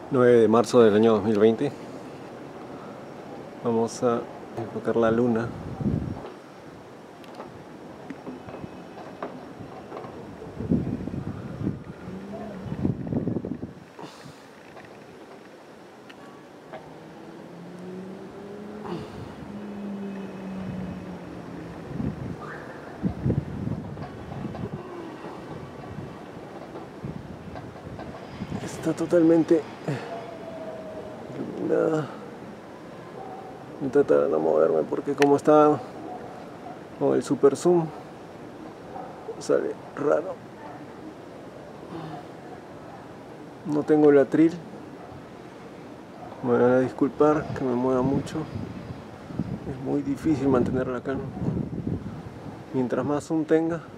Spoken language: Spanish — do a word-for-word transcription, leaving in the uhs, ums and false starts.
nueve de marzo del año dos mil veinte. Vamos a enfocar la luna. Está totalmente iluminada. Voy a tratar de no moverme porque como está con el super zoom sale raro. No tengo el atril. Me van a disculpar que me mueva mucho. Es muy difícil mantener la calma. Mientras más zoom tenga,